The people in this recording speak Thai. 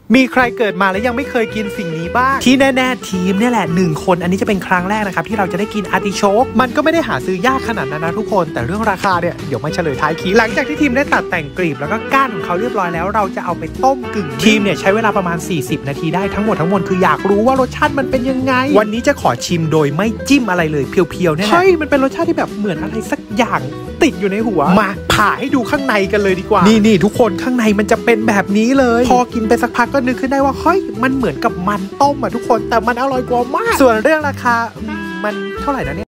มีใครเกิดมาแล้วยังไม่เคยกินสิ่งนี้บ้างที่แน่ๆทีมเนี่ยแหละ1คนอันนี้จะเป็นครั้งแรกนะครับที่เราจะได้กินอาร์ติโชกมันก็ไม่ได้หาซื้อยากขนาดนั้นนะทุกคนแต่เรื่องราคาเนี่ยเดี๋ยวมาเฉลยท้ายคลิปหลังจากที่ทีมได้ตัดแต่งกลีบแล้วก็ก้านของเขาเรียบร้อยแล้วเราจะเอาไปต้มกึ่งทีมเนี่ยใช้เวลาประมาณ40นาทีได้ทั้งหมดคืออยากรู้ว่ารสชาติมันเป็นยังไงวันนี้จะขอชิมโดยไม่จิ้มอะไรเลยเพียวๆเนี่ยแหละมันเป็นรสชาติที่แบบเหมือนอะไรสักอย่างติดอยู่ในหัวมาผ่าให้ดูข้างในกันเลยดีกว่านี่ทุกคนข้างในมันจะเป็นแบบนี้เลยพอกินไปสักพักก็นึกขึ้นได้ว่าเฮ้ยมันเหมือนกับมันต้มอ่ะทุกคนแต่มันอร่อยกว่ามากส่วนเรื่องราคามันเท่าไหร่นะเนี่ย